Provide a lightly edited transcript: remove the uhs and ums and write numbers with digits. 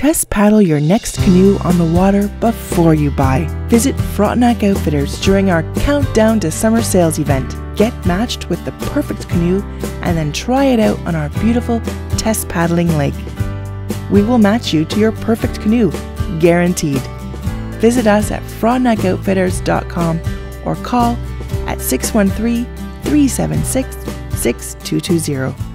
Test paddle your next canoe on the water before you buy. Visit Frontenac Outfitters during our Countdown to Summer Sales event. Get matched with the perfect canoe and then try it out on our beautiful test paddling lake. We will match you to your perfect canoe, guaranteed. Visit us at frontenacoutfitters.com or call at 613-376-6220.